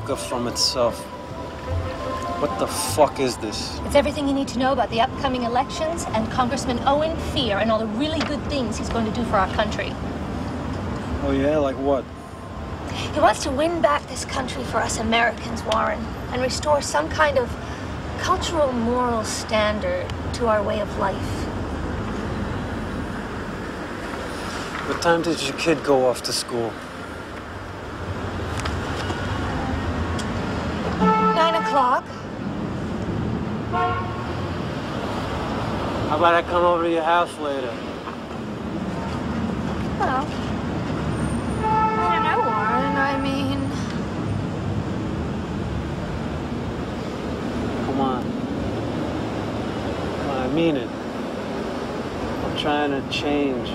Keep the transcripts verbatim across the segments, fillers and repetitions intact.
America from itself. What the fuck is this? It's everything you need to know about the upcoming elections and Congressman Owen Fear and all the really good things he's going to do for our country. Oh yeah, like what? He wants to win back this country for us Americans, Warren, and restore some kind of cultural moral standard to our way of life. What time did your kid go off to school? Nine o'clock. How about I come over to your house later? Well, I don't know, Warren. I mean... Come on. Come on, I mean it. I'm trying to change.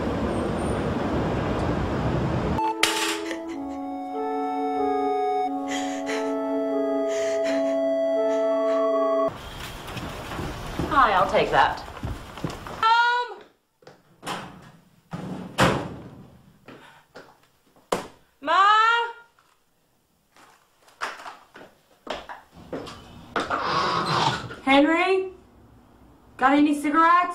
Hi, I'll take that. Mom? Mom? Henry? Got any cigarettes?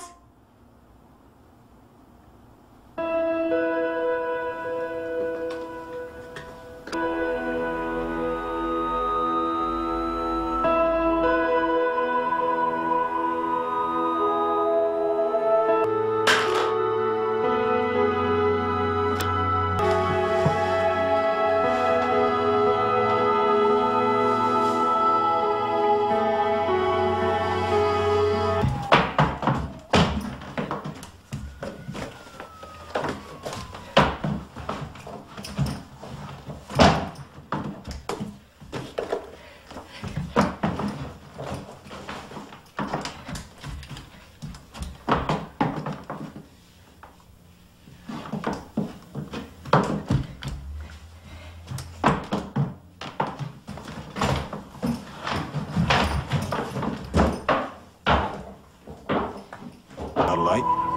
Light.